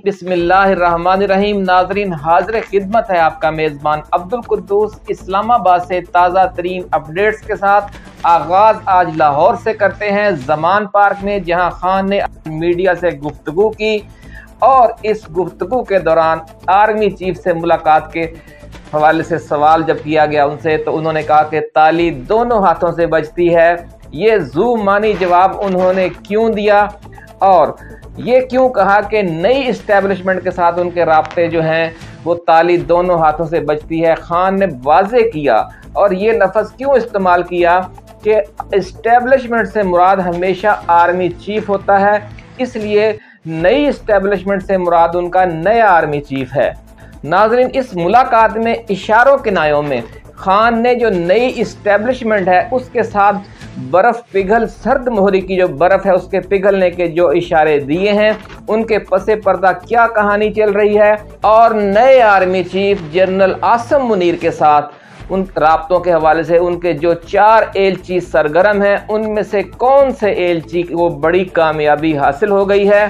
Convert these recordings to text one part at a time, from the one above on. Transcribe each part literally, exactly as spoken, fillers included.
बिस्मिल्लाहिर्रहमानिर्रहीम। नाजरीन, हाजिर खिदमत है आपका मेज़बान अब्दुल कुद्दूस इस्लामाबाद से ताज़ा तरीन अपडेट्स के साथ। आगाज़ आज लाहौर से करते हैं, ज़मान पार्क में, जहां खान ने मीडिया से गुफ्तगू की और इस गुफ्तगू के दौरान आर्मी चीफ से मुलाकात के हवाले से सवाल जब किया गया उनसे, तो उन्होंने कहा कि ताली दोनों हाथों से बजती है। ये जू मानी जवाब उन्होंने क्यों दिया और ये क्यों कहा कि नई इस्टेब्लिशमेंट के साथ उनके राब्ते जो हैं वो ताली दोनों हाथों से बजती है, खान ने वाज़े किया। और ये लफ्ज़ क्यों इस्तेमाल किया कि इस्टेब्लिशमेंट से मुराद हमेशा आर्मी चीफ होता है, इसलिए नई इस्टेब्लिशमेंट से मुराद उनका नया आर्मी चीफ है। नाज़रीन, इस मुलाकात में इशारों किनायों में खान ने जो नई इस्टेब्लिशमेंट है उसके साथ बर्फ़ पिघल सर्द मोहरी की जो बर्फ़ है उसके पिघलने के जो इशारे दिए हैं, उनके पसे पर्दा क्या कहानी चल रही है और नए army chief general Asim Munir के साथ उन राब्तों के हवाले से उनके जो चार एलची सरगर्म हैं उनमें से कौन से एलची को बड़ी कामयाबी हासिल हो गई है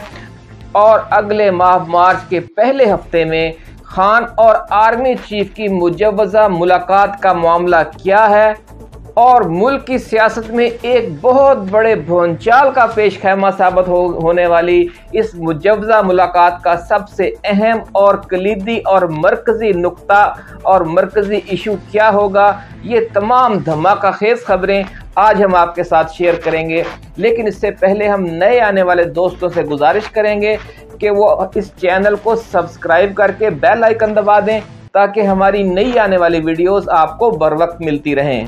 और अगले माह मार्च के पहले हफ्ते में खान और आर्मी चीफ की मुजव्वज़ा मुलाकात का मामला क्या है और मुल्क की सियासत में एक बहुत बड़े भूचाल का पेश खैमा साबित हो, होने वाली इस मुजव्वज़ा मुलाकात का सबसे अहम और कलीदी और मरकज़ी नुक्ता और मरकज़ी इशू क्या होगा, ये तमाम धमाका खेज़ खबरें आज हम आपके साथ शेयर करेंगे। लेकिन इससे पहले हम नए आने वाले दोस्तों से गुजारिश करेंगे कि वो इस चैनल को सब्सक्राइब करके बेल आइकन दबा दें ताकि हमारी नई आने वाली वीडियोस आपको बर वक्त मिलती रहें।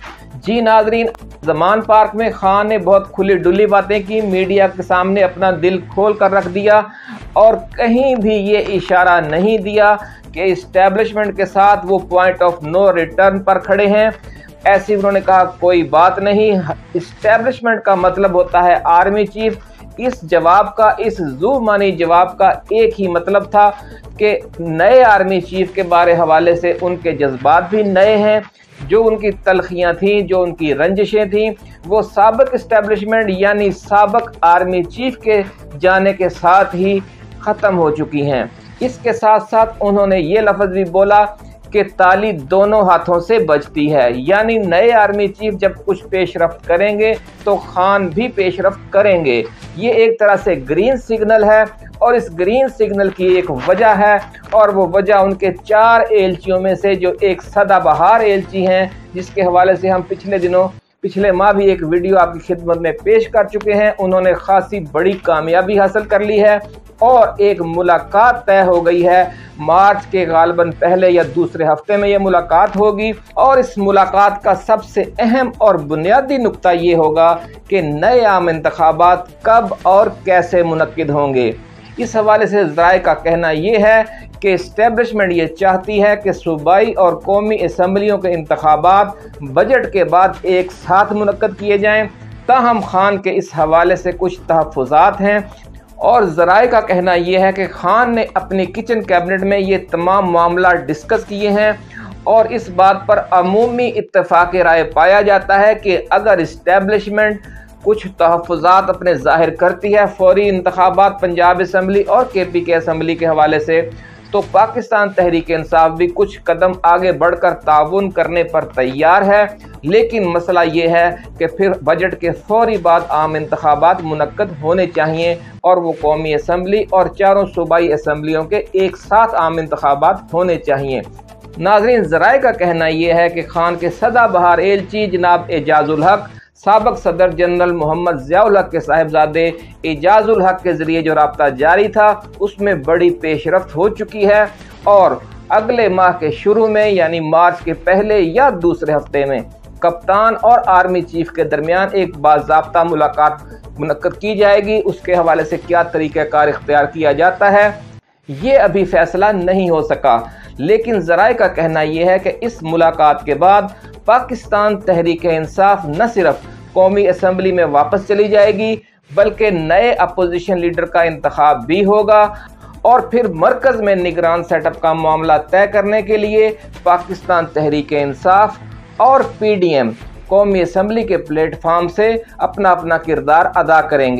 जी नाजरीन, ज़मान पार्क में खान ने बहुत खुली डुली बातें की, मीडिया के सामने अपना दिल खोल कर रख दिया और कहीं भी ये इशारा नहीं दिया कि इस्टेब्लिशमेंट के साथ वो पॉइंट ऑफ नो रिटर्न पर खड़े हैं। ऐसे उन्होंने कहा कोई बात नहीं, इस्टेब्लिशमेंट का मतलब होता है आर्मी चीफ। इस जवाब का, इस जू मानी जवाब का एक ही मतलब था कि नए आर्मी चीफ के बारे हवाले से उनके जज्बात भी नए हैं। जो उनकी तलखियाँ थीं, जो उनकी रंजिशें थीं, वो साबिक इस्टेब्लिशमेंट यानी साबिक आर्मी चीफ के जाने के साथ ही ख़त्म हो चुकी हैं। इसके साथ साथ उन्होंने ये लफ्ज़ भी बोला कि ताली दोनों हाथों से बजती है, यानी नए आर्मी चीफ जब कुछ पेशरफ्त करेंगे तो खान भी पेशरफ्त करेंगे। ये एक तरह से ग्रीन सिग्नल है और इस ग्रीन सिग्नल की एक वजह है और वो वजह उनके चार एलचियों में से जो एक सदाबहार एलची हैं, जिसके हवाले से हम पिछले दिनों पिछले माह भी एक वीडियो आपकी खिदमत में पेश कर चुके हैं। उन्होंने खासी बड़ी कामयाबी हासिल कर ली है और एक मुलाकात तय हो गई है। मार्च के गालबन पहले या दूसरे हफ्ते में ये मुलाकात होगी और इस मुलाकात का सबसे अहम और बुनियादी नुक्ता ये होगा कि नए आम इंतखाबात कब और कैसे मुनक्किद होंगे। इस हवाले से ज़राए का कहना ये है कि इस्टेब्लिशमेंट ये चाहती है कि सूबाई और कौमी असम्बलियों के इंतखाबात बजट के बाद एक साथ मुनक्किद किए जाएँ। ताहम खान के इस हवाले से कुछ तहफ़्फ़ुज़ात हैं और ज़राए का कहना यह है कि खान ने अपनी किचन कैबिनेट में ये तमाम मामला डिस्कस किए हैं और इस बात पर अमूमी इत्तेफाक राय पाया जाता है कि अगर इस्टेब्लिशमेंट कुछ तहफ़्फ़ुज़ात अपने ज़ाहिर करती है फौरी इंतखाबात पंजाब असम्बली और के पी के असम्बली के हवाले से, तो पाकिस्तान तहरीक इंसाफ भी कुछ कदम आगे बढ़कर ताउन करने पर तैयार है। लेकिन मसला ये है कि फिर बजट के फौरी बाद आम इंतखाबात मुनक्किद होने चाहिए और वो कौमी असम्बली और चारों सूबाई असम्बलियों के एक साथ आम इंतखाबात होने चाहिए। नाज़रीन, ज़राए का कहना यह है कि खान के सदाबहार एलची जनाब एजाजुल हक साबिक सदर जनरल मोहम्मद ज़ियाउल हक के साहिबजादे एजाजुल हक के ज़रिए जो राब्ता जारी था उसमें बड़ी पेशरफ्त हो चुकी है और अगले माह के शुरू में यानी मार्च के पहले या दूसरे हफ्ते में कप्तान और आर्मी चीफ के दरमियान एक बाज़ाब्ता मुलाकात मुनक्किद की जाएगी। उसके हवाले से क्या तरीक़ाकार इख्तियार किया जाता है ये अभी फैसला नहीं हो सका, लेकिन ज़राए का कहना यह है कि इस मुलाकात के बाद पाकिस्तान तहरीक इंसाफ न सिर्फ कौमी असम्बली में वापस चली जाएगी बल्कि नए अपोजिशन लीडर का इंतखाब भी होगा और फिर मरकज़ में निगरान सेटअप का मामला तय करने के लिए पाकिस्तान तहरीक इंसाफ और पी डी एम कौमी असम्बली के प्लेटफार्म से अपना अपना किरदार अदा करेंगे।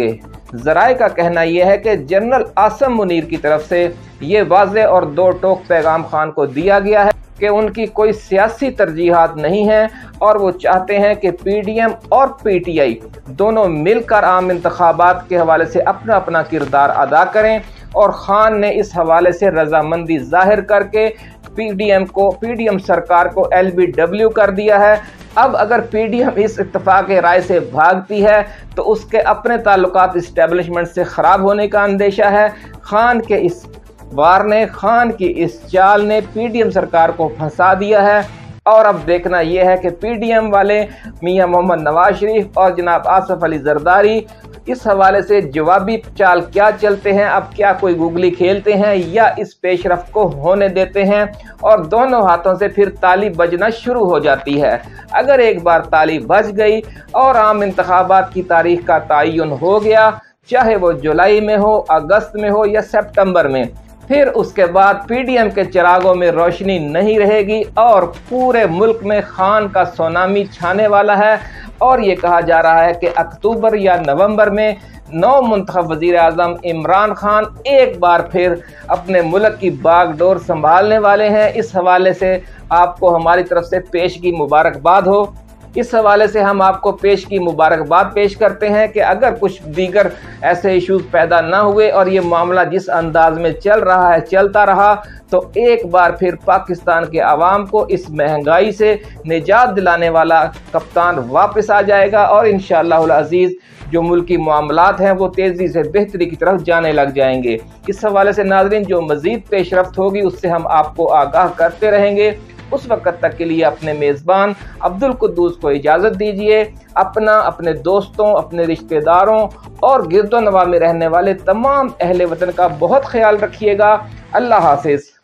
ذرائع کا کہنا یہ ہے کہ جنرل عاصم منیر کی طرف سے یہ واضح اور دو ٹوک پیغام خان کو دیا گیا ہے کہ ان کی کوئی سیاسی ترجیحات نہیں ہیں اور وہ چاہتے ہیں کہ پی ڈی ایم اور پی ٹی آئی دونوں مل کر عام انتخابات کے حوالے سے اپنا اپنا کردار ادا کریں، اور خان نے اس حوالے سے رضامندی ظاہر کر کے پی ڈی ایم کو پی ڈی ایم سرکار کو ایل بی ڈبلیو کر دیا ہے۔ اب اگر پی ڈی ایم اس اتفاق رائے سے بھاگتی ہے تو اس کے اپنے تعلقات اسٹیبلشمنٹ سے خراب ہونے کا اندیشہ ہے۔ خان کے اس وار نے خان کی اس چال نے پی ڈی ایم سرکار کو پھنسا دیا ہے، اور اب دیکھنا یہ ہے کہ پی ڈی ایم والے میاں محمد نواز شریف اور جناب آصف علی زرداری اس حوالے سے جوابی چال کیا چلتے ہیں، اب کیا کوئی گوگلی کھیلتے ہیں یا اس پیش رفت کو ہونے دیتے ہیں، اور دونوں ہاتھوں سے پھر تالی بجنا شروع ہو جاتی ہے۔ اگر ایک بار تالی بج گئی اور عام انتخابات کی تاریخ کا تعین ہو گیا، چاہے وہ جولائی میں ہو، اگست میں ہو یا سپٹمبر میں، پھر اس کے بعد پی ڈی ایم کے چراغوں میں روشنی نہیں رہے گی اور پورے ملک میں خان کا سونامی چھانے والا ہے۔ اور یہ کہا جا رہا ہے کہ اکتوبر یا نومبر میں نو منتخب وزیر اعظم عمران خان ایک بار پھر اپنے ملک کی باغ ڈور سنبھالنے والے ہیں۔ اس حوالے سے آپ کو ہماری طرف سے پیشگی مبارکباد ہو۔ اس حوالے سے ہم آپ کو پیش کی مبارکباد پیش کرتے ہیں کہ اگر کچھ دیگر ایسے ایشوز پیدا نہ ہوئے اور یہ معاملہ جس انداز میں چل رہا ہے چلتا رہا تو ایک بار پھر پاکستان کے عوام کو اس مہنگائی سے نجات دلانے والا کپتان واپس آ جائے گا، اور انشاءاللہ العزیز جو ملکی معاملات ہیں وہ تیزی سے بہتری کی طرف جانے لگ جائیں گے۔ اس حوالے سے ناظرین جو مزید پیش رفت ہوگی اس سے ہم آپ کو آگاہ کرتے رہیں گے۔ اس وقت تک کے لیے اپنے میزبان عبدالقدوس کو اجازت دیجیے۔ اپنا، اپنے دوستوں، اپنے رشتہ داروں اور گرد و نواح میں رہنے والے تمام اہل وطن کا بہت خیال رکھیے گا۔ اللہ حافظ۔